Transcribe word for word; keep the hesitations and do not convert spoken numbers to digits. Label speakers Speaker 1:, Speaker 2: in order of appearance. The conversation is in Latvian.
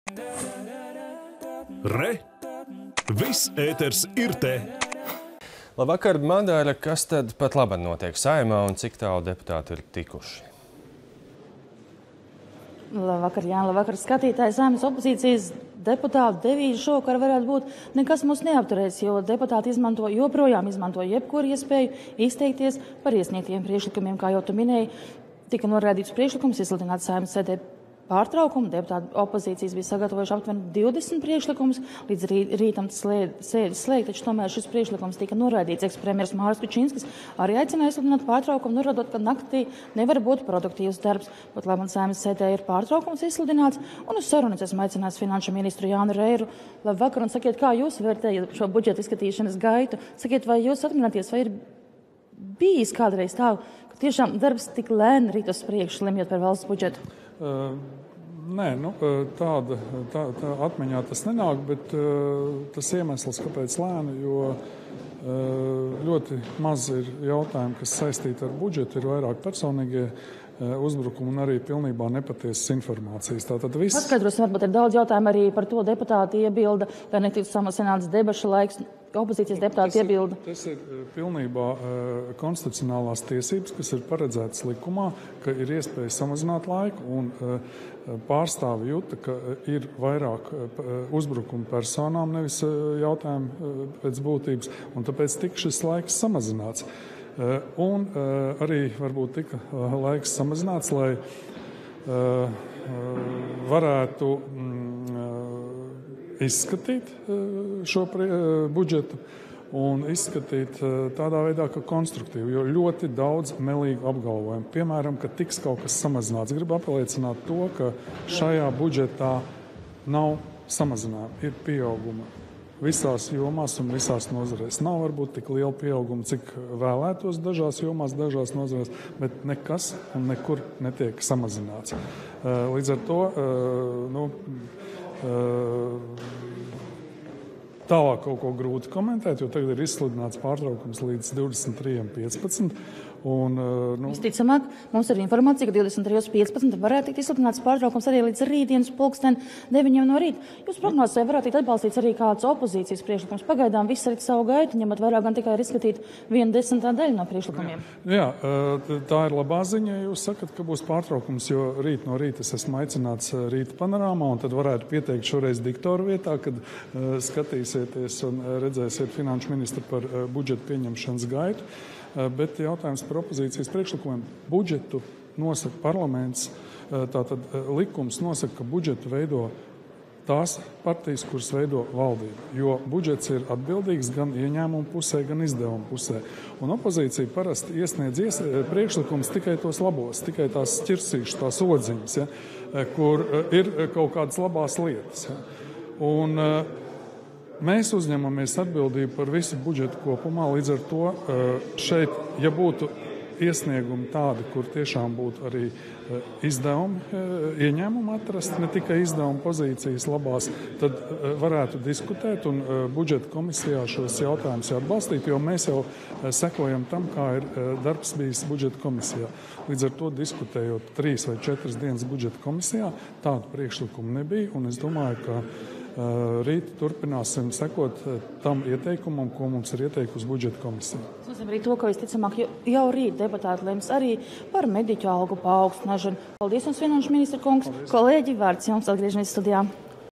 Speaker 1: Re! Viss ēters ir te!
Speaker 2: Labvakar, Madara, kas tad pat labi notiek Saeimā un cik tālu deputāti ir tikuši?
Speaker 3: Labvakar, jā, labvakar, skatītāji. Saeimas opozīcijas deputātu devīze šovakar varētu būt nekas mūs neapturēs, jo deputāti izmanto, joprojām izmanto jebkuru iespēju izteikties par iesniegtiem priekšlikumiem, kā jau tu minēji. Tika norādīts priekšlikums izsludināt Saeimas sēdē pārtraukumu. Deputāti opozīcijas bija sagatavojuši aptuveni divdesmit priekšlikumus, līdz rī, rītam sēdi slēgt, taču tomēr šis priekšlikums tika norādīts. Ekspremjers Māris Kučinskis arī aicināja izsludināt pārtraukumu, norādot, ka naktī nevar būt produktīvs darbs. Pat labi, Saeimas sēdē ir pārtraukums izsludināts, un uz sarunas esmu aicinājis finanšu ministru Jānu Reiru. Labvakar, un sakiet, kā jūs vērtējat šo budžeta izskatīšanas gaitu? Sakiet, vai jūs atminaties, vai ir bijis kādreiz tā, ka tiešām darbs tik lēni rīt uz priekšu, lemjot par valsts budžetu?
Speaker 4: Uh, nē, nu, tāda tā, tā atmiņā tas nenāk, bet uh, tas iemesls, kāpēc lēni, jo uh, ļoti maz ir jautājumi, kas saistīti ar budžetu, ir vairāk personīgie uh, uzbrukumi un arī pilnībā nepatiesas informācijas. Tātad viss...
Speaker 3: Atskaidrosim, varbūt ir daudz jautājumu arī par to deputāti iebilda, lai netiktu samazināts debašu laiks. Opozīcijas deputāti iebilda.
Speaker 4: Tas ir, tas ir pilnībā uh, konstitucionālās tiesības, kas ir paredzētas likumā, ka ir iespēja samazināt laiku, un uh, pārstāvi jūta, ka ir vairāk uh, uzbrukumu personām, nevis uh, jautājumu uh, pēc būtības, un tāpēc tika šis laiks samazināts. Uh, un uh, arī varbūt tika uh, laiks samazināts, lai uh, uh, varētu mm, izskatīt šo budžetu un izskatīt tādā veidā, ka konstruktīvi, jo ļoti daudz melīgu apgalvojumu. Piemēram, ka tiks kaut kas samazināts. Gribu apliecināt to, ka šajā budžetā nav samazinājuma, ir pieauguma visās jomās un visās nozarēs. Nav varbūt tik liela pieauguma, cik vēlētos dažās jomās, dažās nozarēs, bet nekas un nekur netiek samazināts. Līdz ar to, nu, tālāk kaut ko grūti komentēt, jo tagad ir izsludināts pārtraukums līdz divdesmit trījiem piecpadsmit. Un, nu...
Speaker 3: Visticamāk, mums ir informācija, ka divdesmit trījos piecpadsmit varētu tikt izsludināts pārtraukums arī līdz rītdienas pulksten deviņiem no rīta. Jūs prognozē varētu tikt atbalstīts arī kāds opozīcijas priekšlikums. Pagaidām viss ir savu gaitu, ņemot vairāk gan tikai ir izskatīt viena desmitā daļa no priekšlikumiem.
Speaker 4: Jā, tā ir labā ziņa, ja jūs sakat, ka būs pārtraukums, jo rīt no rīta es esmu aicināts rīta panorāmā, un tad varētu pieteikt šoreiz diktoru vietā, kad skatīsieties un redzēsiet finanšu ministru par budžetu pieņemšanas gaitu. Bet jautājums par opozīcijas priekšlikumiem. Budžetu nosaka parlaments, tātad likums nosaka, ka budžetu veido tās partijas, kuras veido valdību, jo budžets ir atbildīgs gan ieņēmumu pusē, gan izdevumu pusē. Un opozīcija parasti iesniedz ies, priekšlikums tikai tos labos, tikai tās šķirsīšas, tās odziņas, ja, kur ir kaut kādas labās lietas. Ja. Un, mēs uzņemamies atbildību par visu budžetu kopumā, līdz ar to šeit, ja būtu iesniegumi tādi, kur tiešām būtu arī izdevumi, ieņēmumi atrast, ne tikai izdevuma pozīcijas labās, tad varētu diskutēt un budžeta komisijā šos jautājumus atbalstīt, jo mēs jau sekojam tam, kā ir darbs bijis budžeta komisijā. Līdz ar to diskutējot trīs vai četras dienas budžeta komisijā, tādu priekšlikumu nebija, un es domāju, ka rīt turpināsim sekot tam ieteikumam, ko mums ir ieteikusi budžeta komisija.
Speaker 3: Es zinām arī to, ka visticamāk jau rīt deputāti lems arī par mediķu algu paaugstināšanu. Paldies jums, finanšu ministra kungs. Paldies. Kolēģi, vārds jums, atgriežamies studijā.